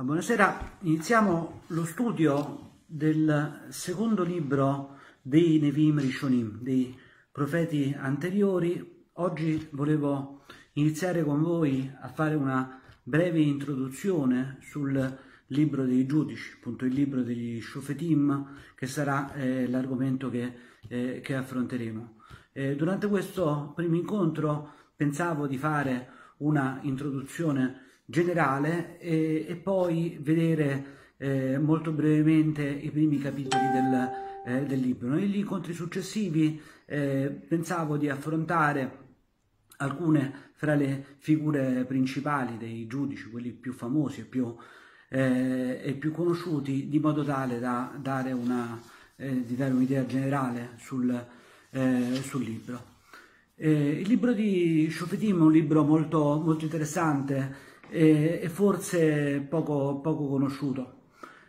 Buonasera, iniziamo lo studio del secondo libro dei Nevim Rishonim, dei profeti anteriori. Oggi volevo iniziare con voi a fare una breve introduzione sul libro dei giudici, appunto il libro degli Shofetim, che sarà l'argomento che affronteremo. Durante questo primo incontro pensavo di fare una introduzione generale e poi vedere molto brevemente i primi capitoli del libro. Negli incontri successivi pensavo di affrontare alcune fra le figure principali dei giudici, quelli più famosi e più conosciuti, di modo tale da dare un'idea generale sul libro. Il libro di Shofetim è un libro molto interessante e forse poco conosciuto,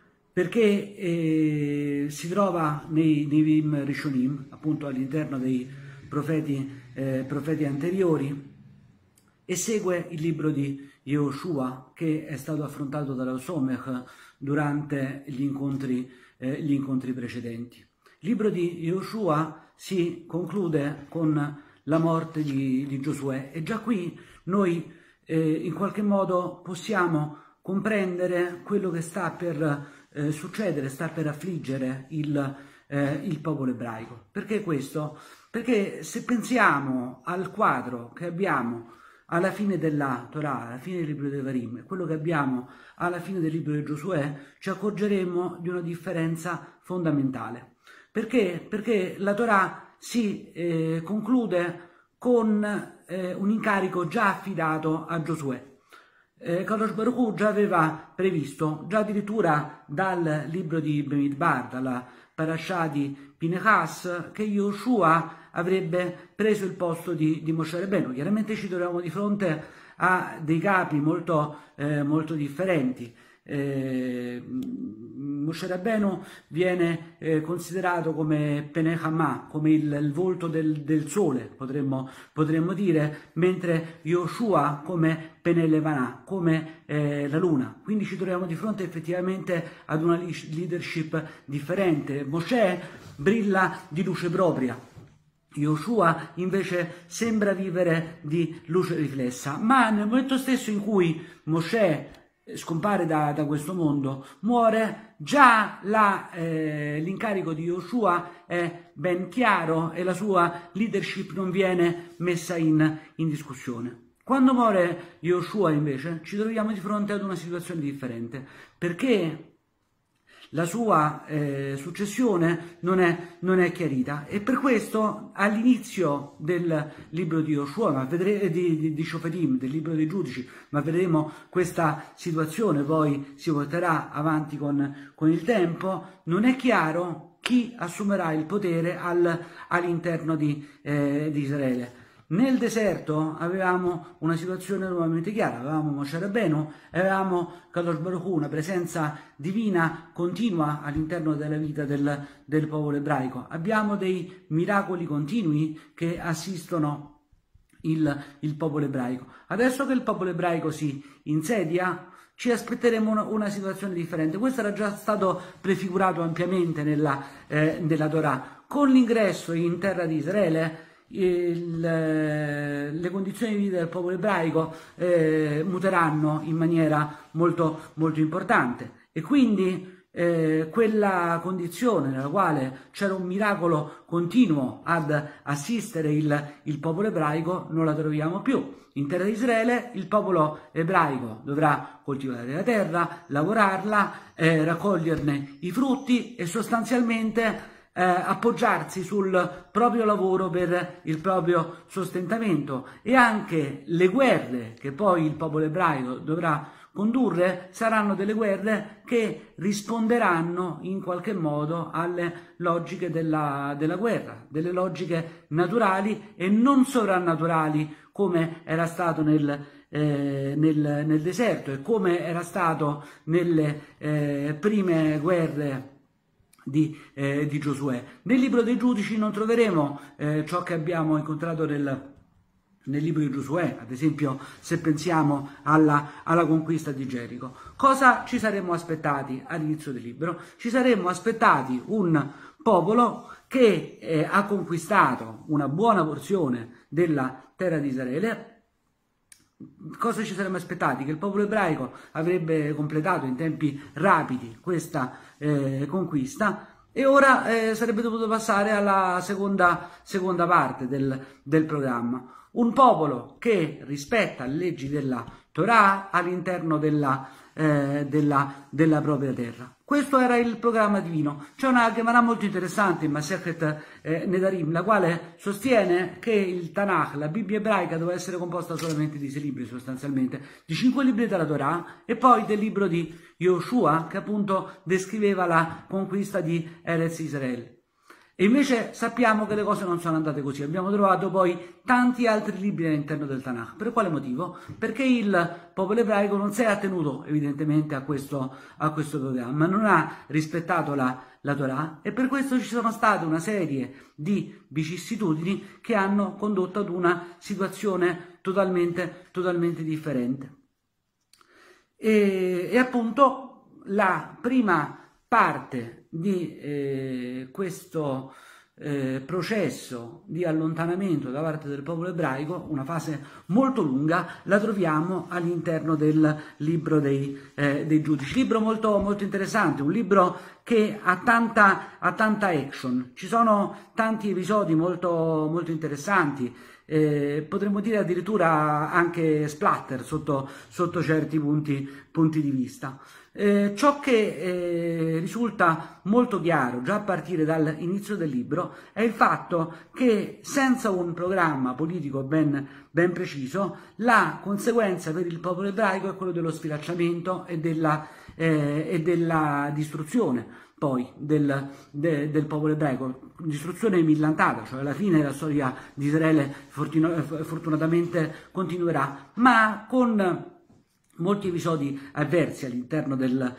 perché si trova nei Nevim Rishonim, appunto all'interno dei profeti anteriori, e segue il libro di Yehoshua, che è stato affrontato dalla Somech durante gli incontri precedenti. Il libro di Yehoshua si conclude con la morte di Giosuè, e già qui noi in qualche modo possiamo comprendere quello che sta per succedere, sta per affliggere il popolo ebraico. Perché questo? Perché se pensiamo al quadro che abbiamo alla fine della Torah, alla fine del libro dei Devarim, e quello che abbiamo alla fine del libro di Giosuè, ci accorgeremo di una differenza fondamentale. Perché? Perché la Torah si conclude con un incarico già affidato a Giosuè. Kadosh Baruch Hu già aveva previsto, già addirittura dal libro di Bemidbar, dalla parashah di Pinechas, che Yehoshua avrebbe preso il posto di Moshe Rabbeinu. Chiaramente ci troviamo di fronte a dei capi molto differenti. Moshe Rabbeinu viene considerato come Penei Hammah, come il volto del sole, potremmo dire, mentre Yehoshua come Penei Levanah, come la luna. Quindi ci troviamo di fronte effettivamente ad una leadership differente. Moshe brilla di luce propria, Yehoshua invece sembra vivere di luce riflessa, ma nel momento stesso in cui Moshe scompare da questo mondo, muore, già l'incarico di Yehoshua è ben chiaro e la sua leadership non viene messa in discussione. Quando muore Yehoshua invece ci troviamo di fronte ad una situazione differente, perché la sua successione non è chiarita, e per questo all'inizio del libro di Yehoshua, di Shofetim, del libro dei giudici, ma vedremo questa situazione poi si porterà avanti con il tempo, non è chiaro chi assumerà il potere all'interno di Israele. Nel deserto avevamo una situazione nuovamente chiara, avevamo Moshe Rabbeinu, avevamo Kadosh Baruch Hu, una presenza divina continua all'interno della vita del popolo ebraico. Abbiamo dei miracoli continui che assistono il popolo ebraico. Adesso che il popolo ebraico si insedia, ci aspetteremo una situazione differente. Questo era già stato prefigurato ampiamente nella Torah. Con l'ingresso in terra di Israele, le condizioni di vita del popolo ebraico muteranno in maniera molto importante, e quindi quella condizione nella quale c'era un miracolo continuo ad assistere il popolo ebraico non la troviamo più. In terra di Israele il popolo ebraico dovrà coltivare la terra, lavorarla, raccoglierne i frutti e sostanzialmente appoggiarsi sul proprio lavoro per il proprio sostentamento, e anche le guerre che poi il popolo ebraico dovrà condurre saranno delle guerre che risponderanno in qualche modo alle logiche della guerra, delle logiche naturali e non sovrannaturali, come era stato nel deserto e come era stato nelle prime guerre di Giosuè. Nel libro dei giudici non troveremo ciò che abbiamo incontrato nel libro di Giosuè, ad esempio se pensiamo alla conquista di Gerico. Cosa ci saremmo aspettati all'inizio del libro? Ci saremmo aspettati un popolo che ha conquistato una buona porzione della terra di Israele. Cosa ci saremmo aspettati? Che il popolo ebraico avrebbe completato in tempi rapidi questa conquista, e ora sarebbe dovuto passare alla seconda parte del programma. Un popolo che rispetta le leggi della Torah all'interno della propria terra. Questo era il programma divino. C'è una Gemara molto interessante in Masechet Nedarim, la quale sostiene che il Tanakh, la Bibbia ebraica, doveva essere composta solamente di 6 libri sostanzialmente, di 5 libri della Torah e poi del libro di Yoshua, che appunto descriveva la conquista di Eretz Israele. E invece sappiamo che le cose non sono andate così. Abbiamo trovato poi tanti altri libri all'interno del Tanakh. Per quale motivo? Perché il popolo ebraico non si è attenuto evidentemente a questo programma, non ha rispettato la Torah, e per questo ci sono state una serie di vicissitudini che hanno condotto ad una situazione totalmente differente. E appunto la prima parte di questo processo di allontanamento da parte del popolo ebraico, una fase molto lunga, la troviamo all'interno del libro dei giudici. Libro molto interessante, un libro che ha tanta action, ci sono tanti episodi molto interessanti. Potremmo dire addirittura anche splatter sotto certi punti di vista. Ciò che risulta molto chiaro già a partire dall'inizio del libro è il fatto che senza un programma politico ben preciso, la conseguenza per il popolo ebraico è quello dello sfilacciamento e della distruzione poi del popolo ebraico, distruzione millantata, cioè alla fine la storia di Israele fortunatamente continuerà, ma con molti episodi avversi all'interno del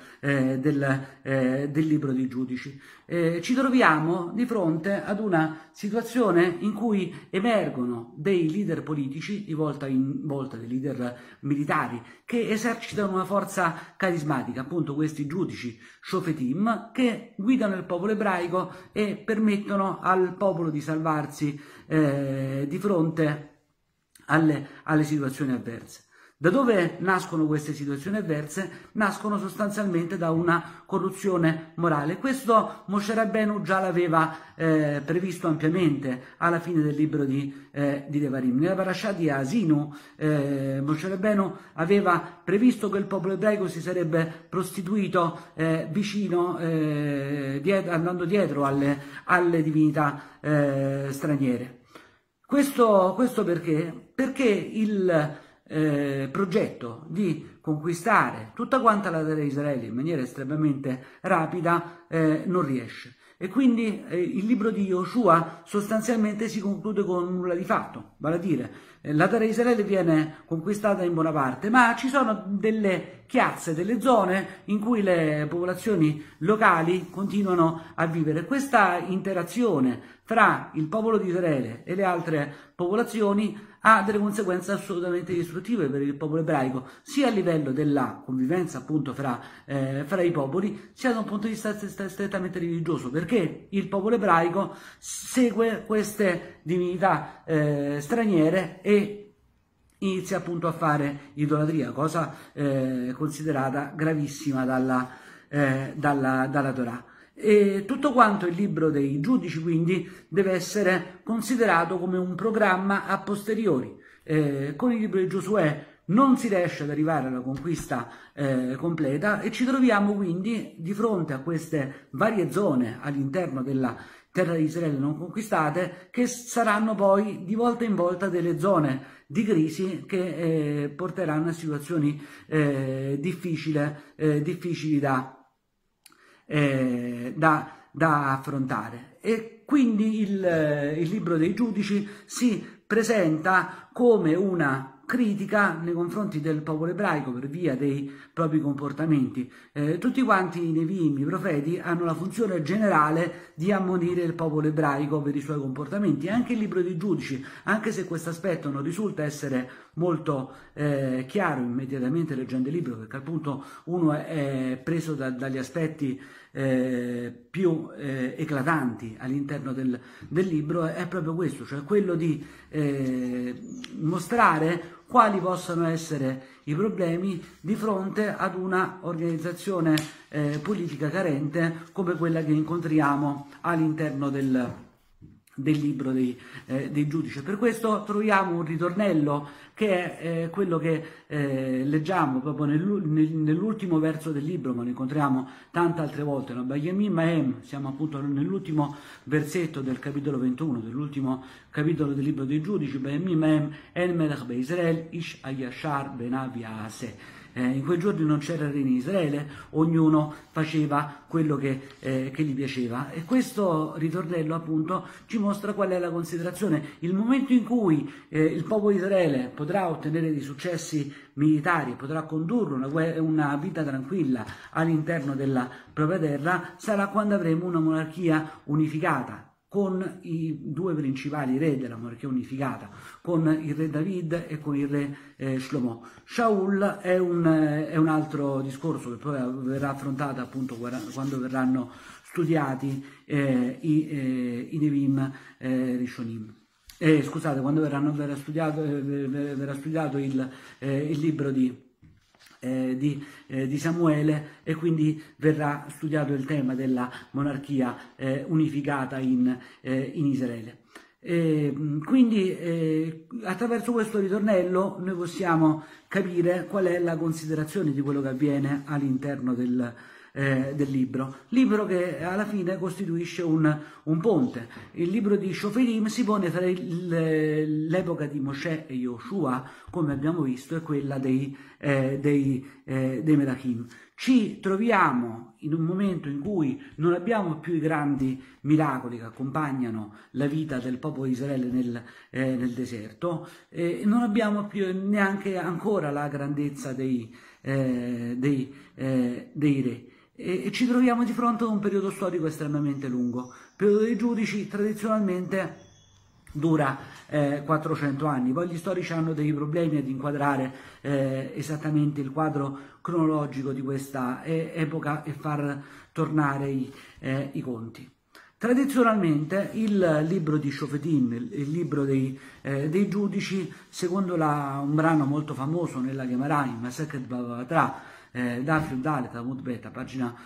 libro dei giudici. Ci troviamo di fronte ad una situazione in cui emergono dei leader politici, di volta in volta dei leader militari, che esercitano una forza carismatica, appunto questi giudici shofetim, che guidano il popolo ebraico e permettono al popolo di salvarsi di fronte alle situazioni avverse. Da dove nascono queste situazioni avverse? Nascono sostanzialmente da una corruzione morale. Questo Moshe Rabbeinu già l'aveva previsto ampiamente alla fine del libro di Devarim. Nella parasha di Asinu, Moshe Rabbeinu aveva previsto che il popolo ebraico si sarebbe prostituito vicino, andando dietro alle divinità straniere. Questo perché? Perché il progetto di conquistare tutta quanta la terra di Israele in maniera estremamente rapida non riesce, e quindi il libro di Yoshua sostanzialmente si conclude con nulla di fatto, vale a dire la terra di Israele viene conquistata in buona parte, ma ci sono delle chiazze, delle zone in cui le popolazioni locali continuano a vivere. Questa interazione fra il popolo di Israele e le altre popolazioni ha delle conseguenze assolutamente distruttive per il popolo ebraico, sia a livello della convivenza appunto fra i popoli, sia da un punto di vista strettamente religioso, perché il popolo ebraico segue queste divinità straniere e inizia appunto a fare idolatria, cosa considerata gravissima dalla Torah. E tutto quanto il libro dei giudici quindi deve essere considerato come un programma a posteriori. Con il libro di Giosuè non si riesce ad arrivare alla conquista completa, e ci troviamo quindi di fronte a queste varie zone all'interno della terra di Israele non conquistate, che saranno poi di volta in volta delle zone di crisi che porteranno a situazioni difficili da affrontare. E quindi il libro dei giudici si presenta come una critica nei confronti del popolo ebraico per via dei propri comportamenti. Tutti quanti i Nevi'im, i profeti, hanno la funzione generale di ammonire il popolo ebraico per i suoi comportamenti. Anche il libro dei Giudici, anche se questo aspetto non risulta essere molto chiaro immediatamente leggendo il libro, perché appunto uno è preso dagli aspetti più eclatanti all'interno del libro, è proprio questo, cioè quello di mostrare quali possano essere i problemi di fronte ad una organizzazione politica carente come quella che incontriamo all'interno del libro dei Giudici. Per questo troviamo un ritornello che è quello che leggiamo proprio nell'ultimo verso del libro, ma lo incontriamo tante altre volte, no? Bayemim Maem, siamo appunto nell'ultimo versetto del capitolo 21, dell'ultimo capitolo del libro dei Giudici, Bayemim Maem En Melech Be'Israel Ish Ayashar Benav Yaaseh. In quei giorni non c'era re in Israele, ognuno faceva quello che gli piaceva, e questo ritornello appunto ci mostra qual è la considerazione. Il momento in cui il popolo di Israele potrà ottenere dei successi militari, potrà condurre una vita tranquilla all'interno della propria terra, sarà quando avremo una monarchia unificata, con i due principali re della monarchia unificata, con il re David e con il re Shlomo. Shaul è un altro discorso che poi verrà affrontato appunto quando verranno studiati i Nevim Rishonim. Scusate, quando verrà studiato il libro di Samuele, e quindi verrà studiato il tema della monarchia unificata in Israele. Quindi attraverso questo ritornello noi possiamo capire qual è la considerazione di quello che avviene all'interno del libro che alla fine costituisce un ponte. Il libro di Shoferim si pone tra l'epoca di Mosè e Yoshua, come abbiamo visto, e quella dei Melachim. Ci troviamo in un momento in cui non abbiamo più i grandi miracoli che accompagnano la vita del popolo di Israele nel deserto, e non abbiamo più neanche ancora la grandezza dei re. E ci troviamo di fronte ad un periodo storico estremamente lungo. Il periodo dei Giudici tradizionalmente dura 400 anni, poi gli storici hanno dei problemi ad inquadrare esattamente il quadro cronologico di questa epoca e far tornare i conti. Tradizionalmente il libro di Shofetim, il libro dei Giudici, secondo un brano molto famoso nella Gemara, in Masechet Bava Batra, Daf Dalet Amud Bet, pagina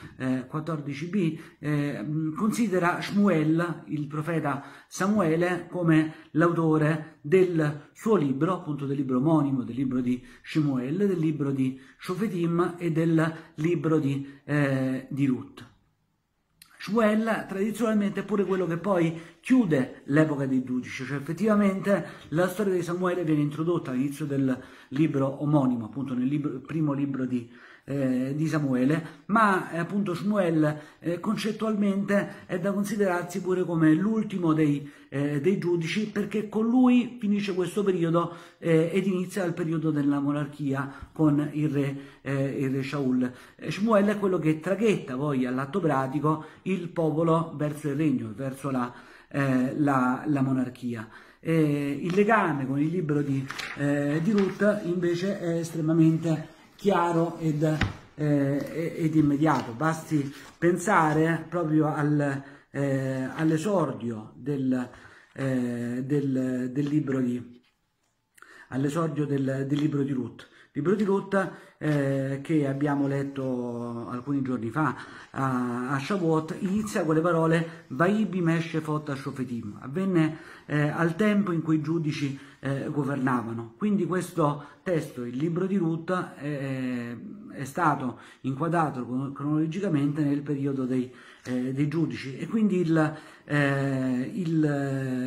14b, considera Shmuel, il profeta Samuele, come l'autore del suo libro, appunto del libro omonimo, del libro di Shmuel, del libro di Shofetim e del libro di Ruth. Shmuel tradizionalmente è pure quello che poi chiude l'epoca dei Giudici, cioè effettivamente la storia di Samuele viene introdotta all'inizio del libro omonimo, appunto nel primo libro di Samuele, ma appunto Shmuel concettualmente è da considerarsi pure come l'ultimo dei Giudici, perché con lui finisce questo periodo ed inizia il periodo della monarchia con il re Shaul. Shmuel è quello che tragetta poi all'atto pratico il popolo verso il regno, verso la monarchia. Il legame con il libro di Ruth invece è estremamente chiaro ed immediato. Basti pensare proprio all'esordio del libro di Ruth. Il libro di Ruth che abbiamo letto alcuni giorni fa a Shavuot inizia con le parole Vaibi Meshefot Shofetim. Avvenne al tempo in cui i giudici governavano. Quindi questo testo, il libro di Ruth, è stato inquadrato cronologicamente nel periodo dei giudici, e quindi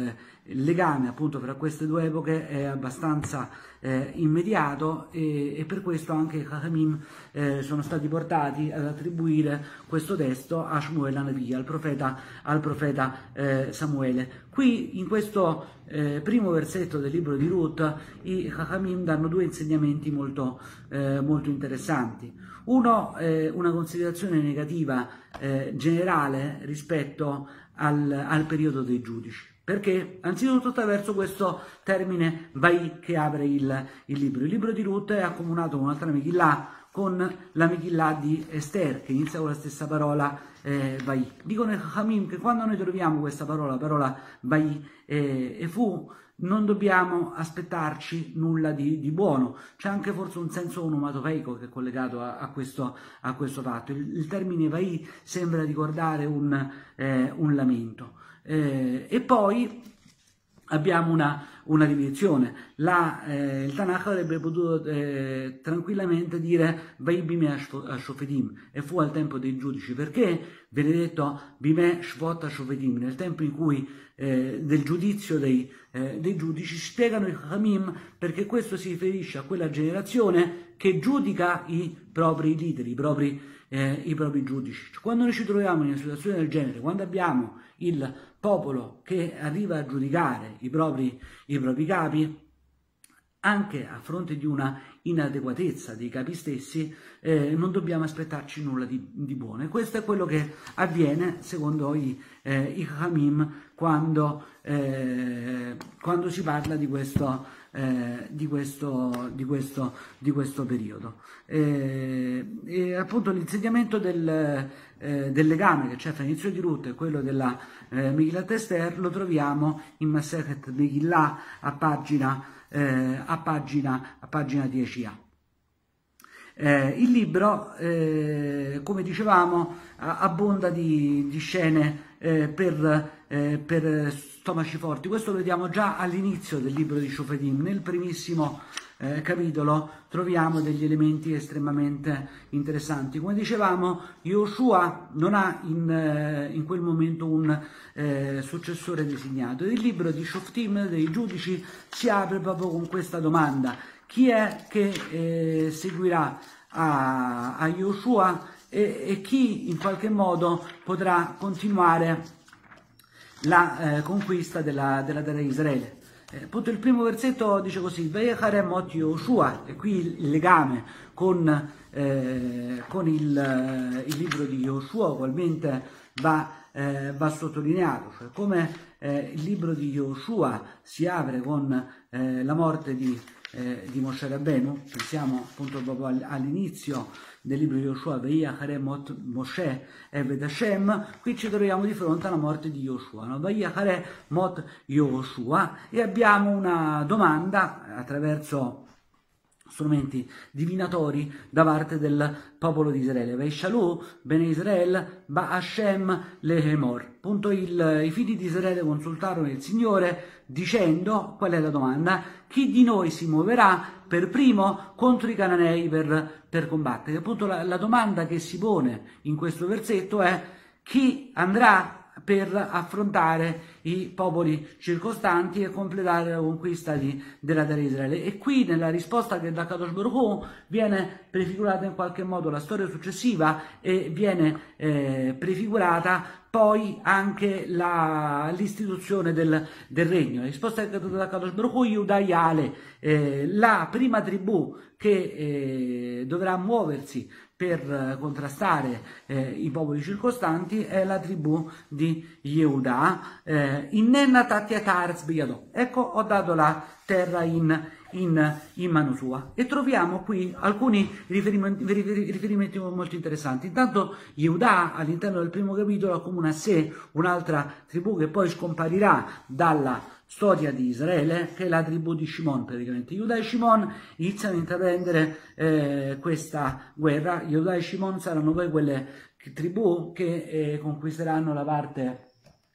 il legame appunto fra queste due epoche è abbastanza immediato, e per questo anche i Chachamim sono stati portati ad attribuire questo testo a Shmuel Hanavi, al profeta Samuele. Qui in questo primo versetto del libro di Ruth i Chachamim danno due insegnamenti molto interessanti. Uno, una considerazione negativa generale rispetto al periodo dei giudici. Perché? Anzitutto attraverso questo termine Vai che apre il libro. Il libro di Ruth è accomunato con un'altra Megillah, con la Megillah di Esther, che inizia con la stessa parola Vai. Dicono i Chachamim che quando noi troviamo questa parola Vai e fu, non dobbiamo aspettarci nulla di buono. C'è anche forse un senso onomatopeico che è collegato a questo fatto. Il termine Vai sembra ricordare un lamento. E poi abbiamo una ripetizione. Il Tanakh avrebbe potuto tranquillamente dire Vai bime ashofedim, e fu al tempo dei giudici. Perché viene detto bime shvot ashofedim, nel tempo in cui del giudizio dei giudici? Spiegano i Chachamim perché questo si riferisce a quella generazione che giudica i propri leader, i propri giudici. Quando noi ci troviamo in una situazione del genere, quando abbiamo il popolo che arriva a giudicare i propri capi, anche a fronte di una inadeguatezza dei capi stessi, non dobbiamo aspettarci nulla di buono. E questo è quello che avviene secondo i Chachamim quando si parla di questo periodo. E appunto l'insegnamento del legame che c'è fra l'inizio di Ruth e quello della Megillat Esther lo troviamo in Masechet Megillah a pagina 10a. Il libro, come dicevamo, abbonda di scene per stomaci forti. Questo lo vediamo già all'inizio del libro di Shofetim. Nel primissimo capitolo troviamo degli elementi estremamente interessanti. Come dicevamo, Yoshua non ha in quel momento un successore designato. Il libro di Shoftim, dei giudici, si apre proprio con questa domanda: chi è che seguirà a Yoshua e chi in qualche modo potrà continuare la conquista della terra di Israele? Appunto il primo versetto dice così: Vayacharemot Yoshua, e qui il legame con il libro di Yoshua ugualmente va sottolineato, cioè come il libro di Yoshua si apre con la morte di Moshe Rabbenu. Pensiamo appunto proprio all'inizio del libro di Yoshua, Vayacharemot Moshe Eved Hashem. Qui ci troviamo di fronte alla morte di Yoshua, no? Vayacharemot Yoshua, e abbiamo una domanda attraverso strumenti divinatori da parte del popolo di Israele. Vaishalu bene Israel ba Hashem lehemor. Appunto i figli di Israele consultarono il Signore dicendo: qual è la domanda? Chi di noi si muoverà per primo contro i Cananei per combattere? Appunto la domanda che si pone in questo versetto è: chi andrà per affrontare i popoli circostanti e completare la conquista della terra di Israele? E qui nella risposta che da Kadosh Baruch Hu viene prefigurata in qualche modo la storia successiva, e viene prefigurata poi anche l'istituzione del regno. La risposta da Kadosh Baruch Hu, Yehuda Yale, la prima tribù che dovrà muoversi per contrastare i popoli circostanti è la tribù di Yehuda. Innenna Tatiatarz Biyado. Ecco, ho dato la terra in mano sua. E troviamo qui alcuni riferimenti molto interessanti. Intanto Yehuda all'interno del primo capitolo accomuna a sé un'altra tribù che poi scomparirà dalla storia di Israele, che è la tribù di Shimon. Praticamente Yehuda e Shimon iniziano a intraprendere questa guerra. Yehuda e Shimon saranno poi quelle tribù che conquisteranno la parte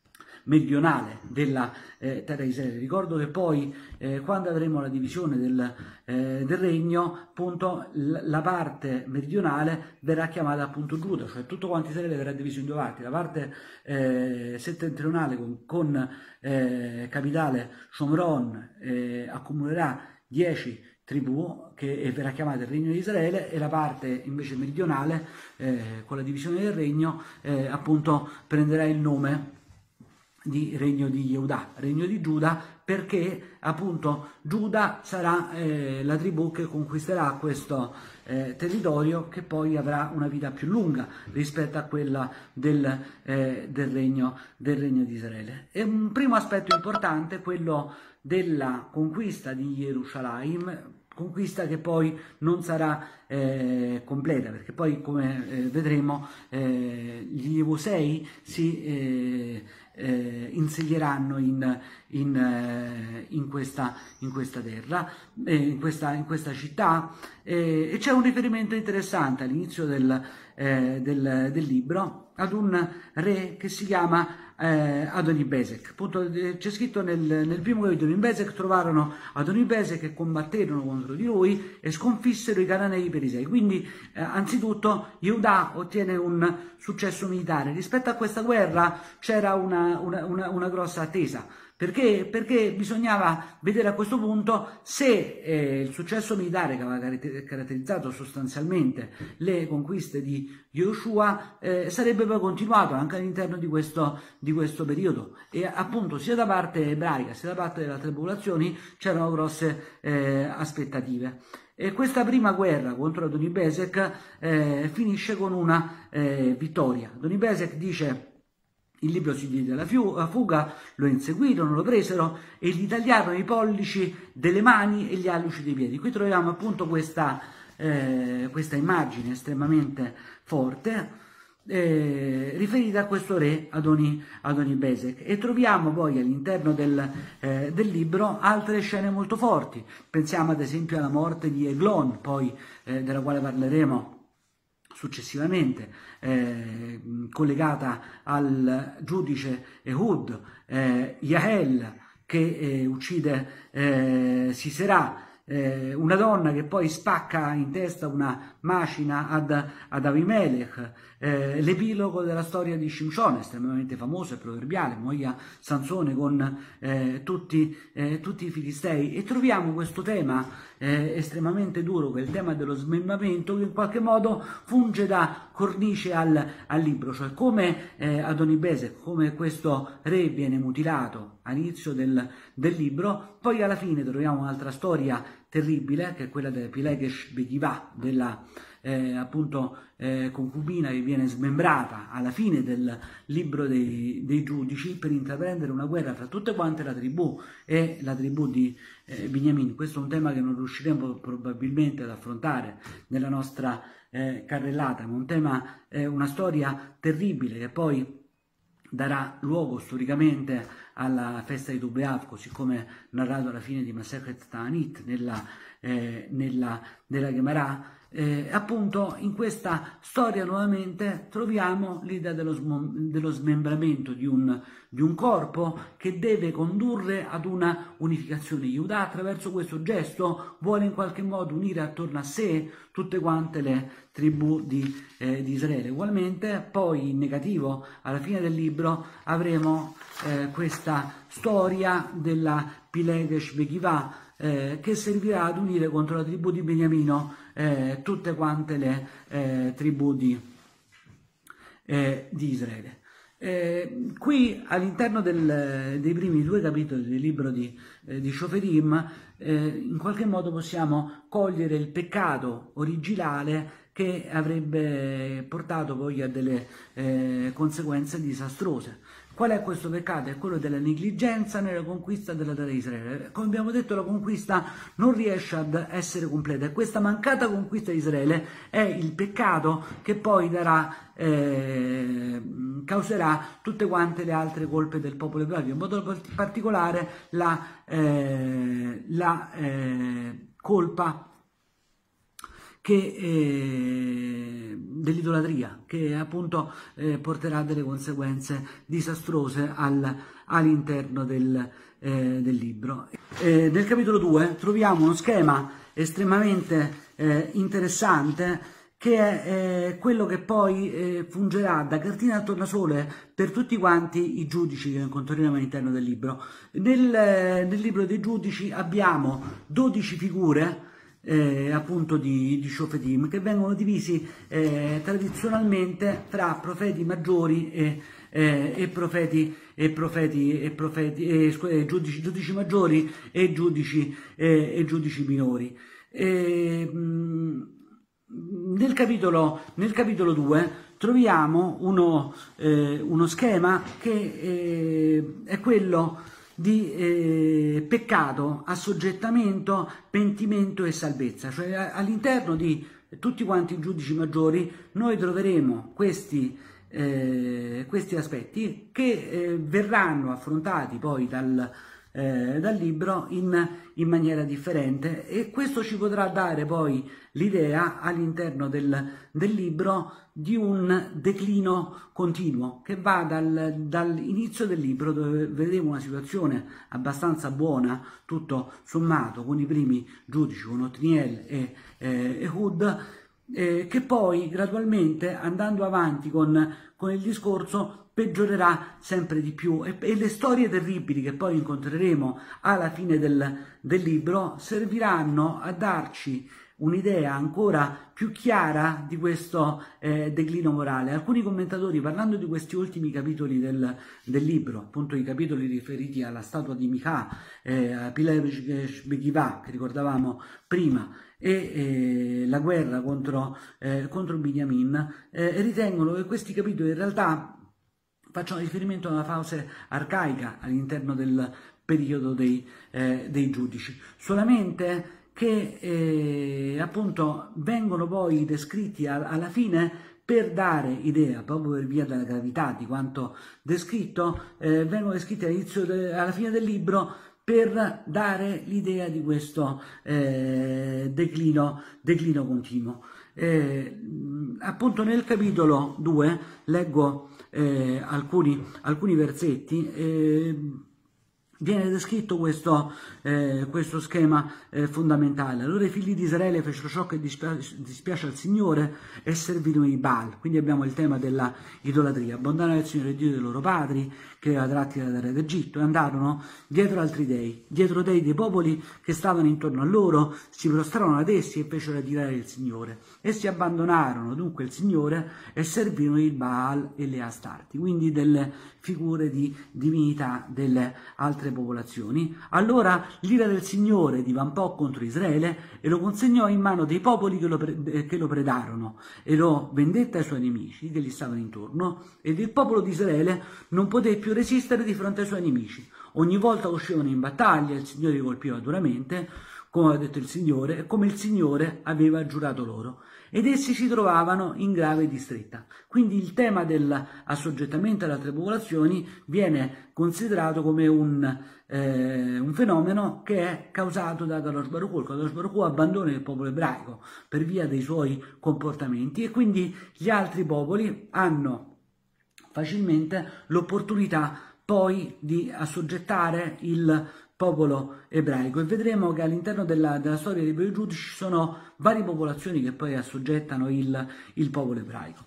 meridionale della terra di Israele. Ricordo che poi quando avremo la divisione del regno, appunto la parte meridionale verrà chiamata appunto Giuda, cioè tutto quanto Israele verrà diviso in due parti. La parte settentrionale con capitale Shomron accumulerà 10 tribù che verrà chiamata il regno di Israele, e la parte invece meridionale con la divisione del regno appunto prenderà il nome di regno di Yehuda, regno di Giuda, perché appunto Giuda sarà la tribù che conquisterà questo territorio, che poi avrà una vita più lunga rispetto a quella del regno di Israele. E un primo aspetto importante è quello della conquista di Gerusalemme, conquista che poi non sarà completa, perché poi, come vedremo, gli Jebusei si insedieranno in questa terra, in questa città, e c'è un riferimento interessante all'inizio del libro ad un re che si chiama Adoni-Bezek. Appunto, c'è scritto nel primo capitolo: in Bezek trovarono Adoni-Bezek e combatterono contro di lui e sconfissero i Cananei perisei. Quindi anzitutto Yehuda ottiene un successo militare. Rispetto a questa guerra c'era una grossa attesa. Perché bisognava vedere a questo punto se il successo militare che aveva caratterizzato sostanzialmente le conquiste di Yoshua sarebbe poi continuato anche all'interno di questo periodo, e appunto sia da parte ebraica sia da parte delle altre popolazioni c'erano grosse aspettative. E questa prima guerra contro Adoni-Bezek finisce con una vittoria. Adoni-Bezek dice: il libro si diede alla fuga, lo inseguirono, lo presero e gli tagliarono i pollici delle mani e gli alluci dei piedi. Qui troviamo appunto questa immagine estremamente forte riferita a questo re Adoni-Bezek, e troviamo poi all'interno del libro altre scene molto forti. Pensiamo ad esempio alla morte di Eglon, poi della quale parleremo successivamente, collegata al giudice Ehud, Yael che uccide Sisera, una donna che poi spacca in testa una macina ad Avimelech, l'epilogo della storia di Shimshon, estremamente famoso e proverbiale, muoia Sansone con tutti i filistei, e troviamo questo tema estremamente duro, che è il tema dello smembramento, che in qualche modo funge da cornice al libro, cioè come Adoni-Bezek, come questo re viene mutilato all'inizio del libro, poi alla fine troviamo un'altra storia terribile, che è quella del Pilegesh Begivah, della appunto concubina che viene smembrata alla fine del libro dei giudici, per intraprendere una guerra fra tutte quante la tribù e la tribù di Binyamin. Questo è un tema che non riusciremo probabilmente ad affrontare nella nostra carrellata, ma un tema, una storia terribile che poi darà luogo storicamente alla festa di Tu B'Av, così come narrato alla fine di Masechet Ta'anit nella Gemara. Appunto in questa storia nuovamente troviamo l'idea dello smembramento di un corpo che deve condurre ad una unificazione. Yehuda attraverso questo gesto vuole in qualche modo unire attorno a sé tutte quante le tribù di Israele. Ugualmente poi in negativo alla fine del libro avremo questa storia della Pilegesh Begivah, che servirà ad unire contro la tribù di Beniamino tutte quante le tribù di Israele. Qui all'interno dei primi due capitoli del libro di Shoferim in qualche modo possiamo cogliere il peccato originale che avrebbe portato poi a delle conseguenze disastrose. Qual è questo peccato? È quello della negligenza nella conquista della terra di Israele. Come abbiamo detto, la conquista non riesce ad essere completa, e questa mancata conquista di Israele è il peccato che poi causerà tutte quante le altre colpe del popolo ebraico, in modo particolare la colpa dell'idolatria, che appunto porterà delle conseguenze disastrose all'interno del libro. Nel capitolo 2 troviamo uno schema estremamente interessante, che è quello che poi fungerà da cartina al tornasole per tutti quanti i giudici che incontreremo all'interno del libro. Nel libro dei giudici abbiamo 12 figure appunto di Shofetim, che vengono divisi tradizionalmente tra profeti maggiori giudici maggiori e giudici minori. Nel capitolo 2 troviamo uno schema che è quello di peccato, assoggettamento, pentimento e salvezza. Cioè all'interno di tutti quanti i giudici maggiori noi troveremo questi aspetti che verranno affrontati poi dal libro in maniera differente, e questo ci potrà dare poi l'idea all'interno del libro di un declino continuo che va dall'inizio del libro, dove vedremo una situazione abbastanza buona tutto sommato con i primi giudici, con Otniel e Ehud, che poi gradualmente, andando avanti con il discorso, peggiorerà sempre di più, e le storie terribili che poi incontreremo alla fine del libro serviranno a darci un'idea ancora più chiara di questo declino morale. Alcuni commentatori, parlando di questi ultimi capitoli del libro, appunto i capitoli riferiti alla statua di Micha, a Pilesh Begivah, che ricordavamo prima, e la guerra contro Binyamin, ritengono che questi capitoli in realtà facciano riferimento a una fase arcaica all'interno del periodo dei giudici, solamente che appunto vengono poi descritti alla fine per dare idea, proprio per via della gravità di quanto descritto, vengono descritti alla fine del libro per dare l'idea di questo declino continuo. Appunto nel capitolo 2 leggo alcuni versetti. Viene descritto questo schema fondamentale. Allora i figli di Israele fecero ciò che dispiace al Signore e servirono i Baal. Quindi abbiamo il tema della idolatria. Abbandonarono il Signore Dio dei loro padri, che aveva tratti dalla terra d'Egitto, e andarono dietro altri dei, dietro dei popoli che stavano intorno a loro, si prostrarono ad essi e fecero adorare il Signore. Essi abbandonarono dunque il Signore e servirono il Baal e le Astarti, quindi delle figure di divinità delle altre popolazioni. Allora l'ira del Signore divampò contro Israele e lo consegnò in mano dei popoli che lo predarono, e lo vendette ai suoi nemici che gli stavano intorno, ed il popolo di Israele non poté più resistere di fronte ai suoi nemici. Ogni volta uscivano in battaglia, il Signore li colpiva duramente, come ha detto il Signore, e come il Signore aveva giurato loro, ed essi si trovavano in grave distretta. Quindi il tema dell'assoggettamento alle altre popolazioni viene considerato come un fenomeno che è causato da Kadosh Baruch Hu. Kadosh Baruch Hu abbandona il popolo ebraico per via dei suoi comportamenti, e quindi gli altri popoli hanno facilmente l'opportunità poi di assoggettare il popolo ebraico, e vedremo che all'interno della storia dei primi giudici ci sono varie popolazioni che poi assoggettano il popolo ebraico.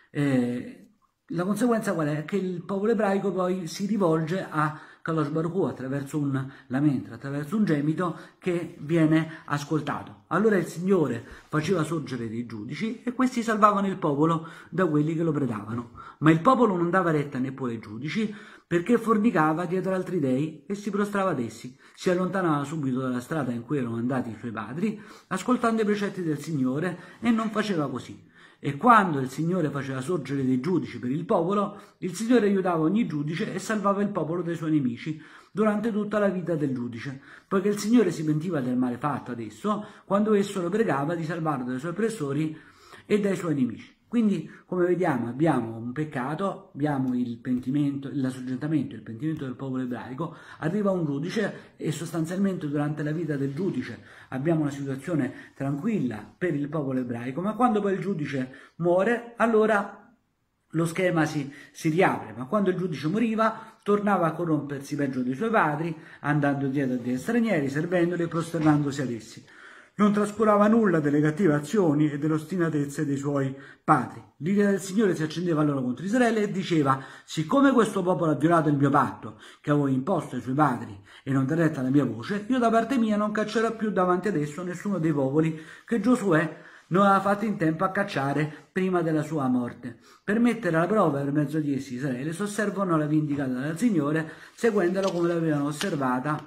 La conseguenza qual è? Che il popolo ebraico poi si rivolge a Kadosh Baruch Hu attraverso un lamento, attraverso un gemito che viene ascoltato. Allora il Signore faceva sorgere dei giudici e questi salvavano il popolo da quelli che lo predavano. Ma il popolo non dava retta neppure ai giudici, perché fornicava dietro altri dei e si prostrava ad essi. Si allontanava subito dalla strada in cui erano andati i suoi padri, ascoltando i precetti del Signore, e non faceva così. E quando il Signore faceva sorgere dei giudici per il popolo, il Signore aiutava ogni giudice e salvava il popolo dai suoi nemici durante tutta la vita del giudice, poiché il Signore si pentiva del male fatto ad esso, quando esso lo pregava di salvarlo dai suoi oppressori e dai suoi nemici. Quindi, come vediamo, abbiamo un peccato, abbiamo il pentimento, l'assoggettamento, il pentimento del popolo ebraico, arriva un giudice e sostanzialmente durante la vita del giudice abbiamo una situazione tranquilla per il popolo ebraico, ma quando poi il giudice muore, allora lo schema si riapre, ma quando il giudice moriva tornava a corrompersi peggio dei suoi padri, andando dietro a dei stranieri, servendoli e prosternandosi ad essi. Non trascurava nulla delle cattive azioni e dell'ostinatezza dei suoi padri. L'ira del Signore si accendeva allora contro Israele e diceva: siccome questo popolo ha violato il mio patto che avevo imposto ai suoi padri e non dà retta alla mia voce, io da parte mia non caccerò più davanti ad esso nessuno dei popoli che Giosuè non aveva fatto in tempo a cacciare prima della sua morte. Per mettere alla prova per mezzo di essi Israele osservano la via indicata dal Signore, seguendola come l'avevano osservata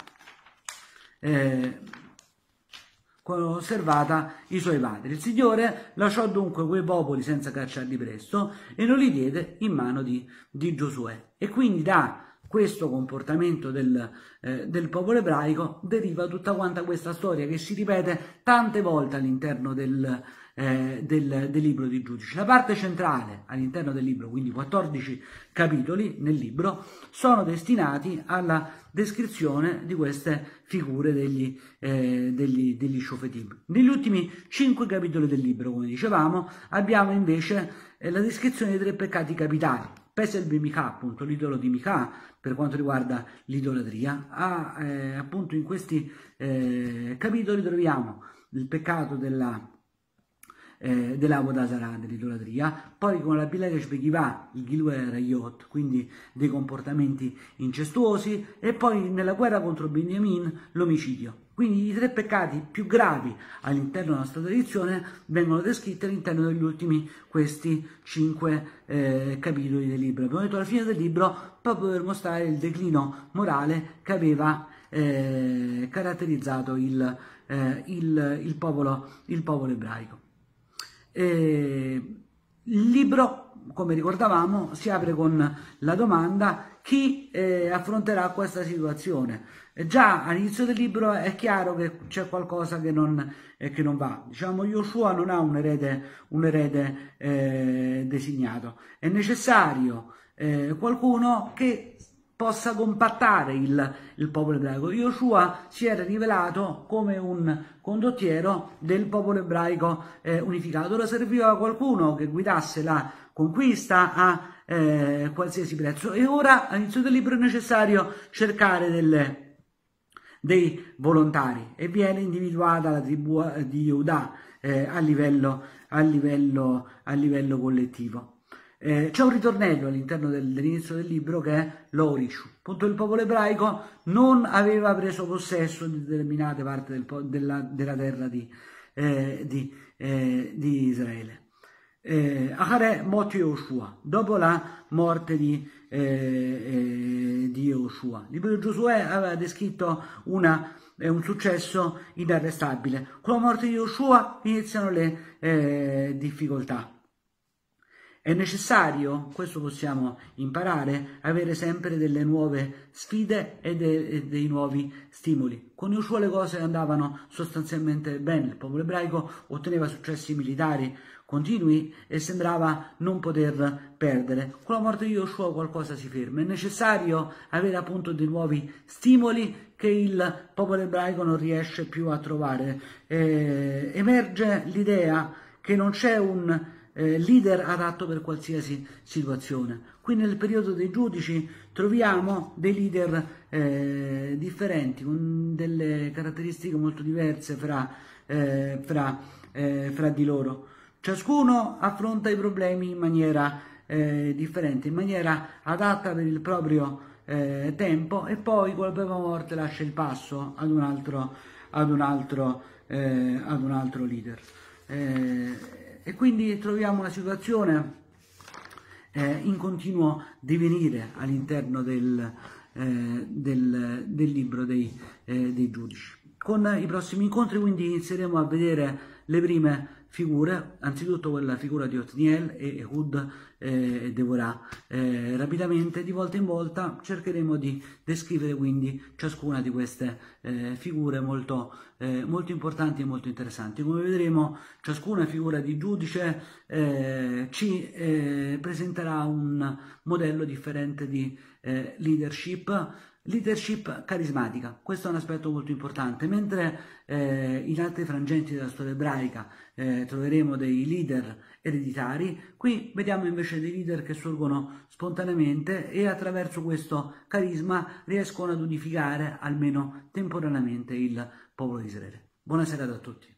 i suoi padri. Il Signore lasciò dunque quei popoli senza cacciarli presto e non li diede in mano di Giosuè. E quindi da questo comportamento del popolo ebraico deriva tutta quanta questa storia che si ripete tante volte all'interno del libro di Giudici. La parte centrale all'interno del libro, quindi 14 capitoli nel libro, sono destinati alla descrizione di queste figure degli Shofetim. Negli ultimi 5 capitoli del libro, come dicevamo, abbiamo invece la descrizione dei 3 peccati capitali. Pesel Bimichà, appunto l'idolo di Michà, per quanto riguarda l'idolatria, appunto in questi capitoli troviamo il peccato dell'Avodah Zarah, dell'idolatria, poi con la Pilegesh Begivah, il Gilui Rayot, quindi dei comportamenti incestuosi, e poi nella guerra contro Binyamin l'omicidio. Quindi i 3 peccati più gravi all'interno della nostra tradizione vengono descritti all'interno degli ultimi questi 5 capitoli del libro. Abbiamo detto alla fine del libro proprio per mostrare il declino morale che aveva caratterizzato il popolo ebraico. Il libro, come ricordavamo, si apre con la domanda: chi affronterà questa situazione? Già all'inizio del libro è chiaro che c'è qualcosa che non va. Diciamo, Yoshua non ha un erede designato. È necessario qualcuno che possa compattare il popolo ebraico. Yoshua si era rivelato come un condottiero del popolo ebraico unificato. Ora serviva qualcuno che guidasse la conquista a qualsiasi prezzo, e ora all'inizio del libro è necessario cercare dei volontari, e viene individuata la tribù di Yehuda a livello collettivo. C'è un ritornello all'interno dell'inizio del libro che è l'Orishu. Appunto, il popolo ebraico non aveva preso possesso di determinate parti della terra di Israele. Acharè mot Yoshua, dopo la morte di Yoshua. Il libro di Giosuè aveva descritto un successo inarrestabile. Con la morte di Yoshua iniziano le difficoltà. È necessario, questo possiamo imparare, avere sempre delle nuove sfide e dei nuovi stimoli. Con Yoshua le cose andavano sostanzialmente bene, il popolo ebraico otteneva successi militari continui e sembrava non poter perdere. Con la morte di Yoshua qualcosa si ferma. È necessario avere appunto dei nuovi stimoli che il popolo ebraico non riesce più a trovare. Emerge l'idea che non c'è un leader adatto per qualsiasi situazione. Qui nel periodo dei giudici troviamo dei leader differenti, con delle caratteristiche molto diverse fra di loro. Ciascuno affronta i problemi in maniera differente, in maniera adatta per il proprio tempo, e poi con la propria morte lascia il passo ad un altro leader. E quindi troviamo una situazione in continuo divenire all'interno del libro dei giudici. Con i prossimi incontri quindi inizieremo a vedere le prime figure, anzitutto quella figura di Otniel e Ehud e Devorah. Rapidamente, di volta in volta, cercheremo di descrivere quindi ciascuna di queste figure molto importanti e molto interessanti. Come vedremo, ciascuna figura di giudice ci presenterà un modello differente di leadership carismatica. Questo è un aspetto molto importante, mentre in altri frangenti della storia ebraica troveremo dei leader ereditari, qui vediamo invece dei leader che sorgono spontaneamente e attraverso questo carisma riescono ad unificare almeno temporaneamente il popolo di Israele. Buonasera a tutti.